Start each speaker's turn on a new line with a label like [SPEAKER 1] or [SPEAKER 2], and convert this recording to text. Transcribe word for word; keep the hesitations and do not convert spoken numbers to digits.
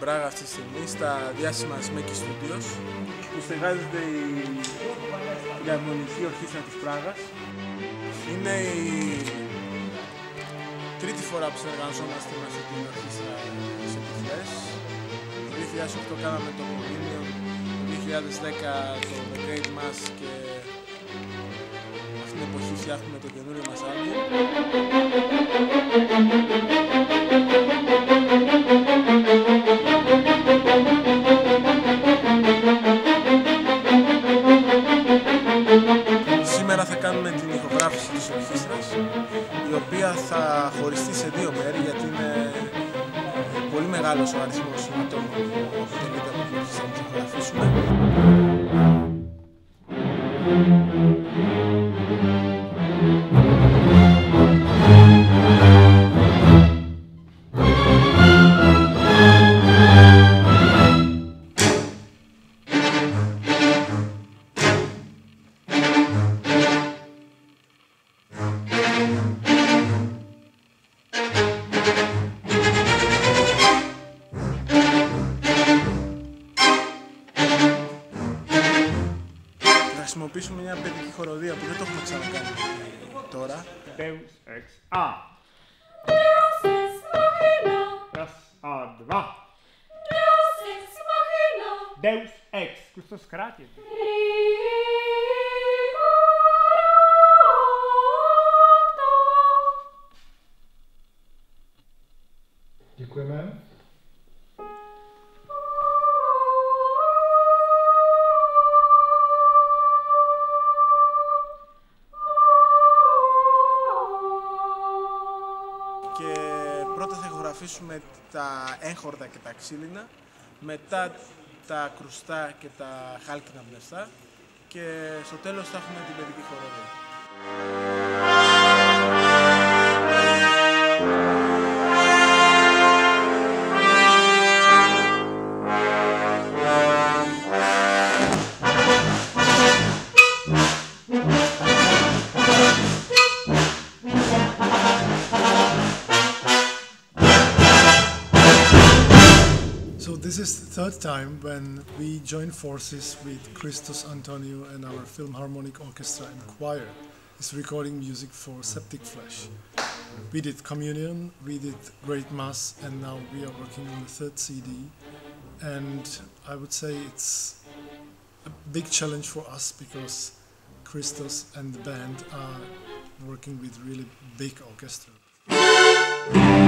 [SPEAKER 1] Πράγα αυτή τη στιγμή στα διάσημα Smeki Studios, που στεγάζεται η Φιλαρμονική Ορχήστρα της Πράγας. Είναι η τρίτη φορά που συνεργαζόμαστε με αυτή την ορχήστρα σε τυφλές. Το δύο χιλιάδες οκτώ κάναμε το Communion, το δύο χιλιάδες δέκα το The Great Mass και αυτή την εποχή φτιάχνουμε το καινούριο μας άλμπουμ. Σήμερα θα κάνουμε την ηχογράφηση της ορχήστρας, η οποία θα χωριστεί σε δύο μέρη, γιατί είναι πολύ μεγάλος ο αριθμός ατόμων που αποτελείται από την ορχήστρα που θα ηχογραφήσουμε. Θα χρησιμοποιήσουμε μια παιδική χοροδία που δεν το έχουμε ξανακάνει τώρα.
[SPEAKER 2] Deus ex a.
[SPEAKER 3] Deus ex machina.
[SPEAKER 2] Раз, а, два.
[SPEAKER 3] Deus ex machina.
[SPEAKER 2] Deus ex. Questo scratch.
[SPEAKER 4] Děkujeme.
[SPEAKER 1] Και πρώτα θα ηχογραφήσουμε τα έγχορδα και τα ξύλινα, μετά τα κρουστά και τα χάλκινα μπλεστά και στο τέλος θα έχουμε την παιδική χοροδία.
[SPEAKER 4] So this is the third time when we join forces with Christos Antonio and our Philharmonic Orchestra and Choir is recording music for Septic Flesh. We did Communion, we did Great Mass, and now we are working on the third C D. And I would say it's a big challenge for us because Christos and the band are working with really big orchestra.